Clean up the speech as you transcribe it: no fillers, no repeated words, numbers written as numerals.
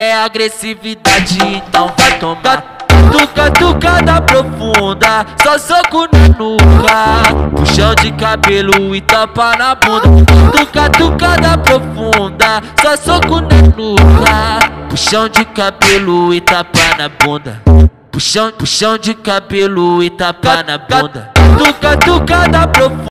É agressividade, então vai tomar. Tucada profunda, só soco na nuca, puxão de cabelo e tapa na bunda. Tucada profunda, só soco na nuca, puxão de cabelo e tapa na bunda. Puxão de cabelo e tapa na bunda. Tucada profunda.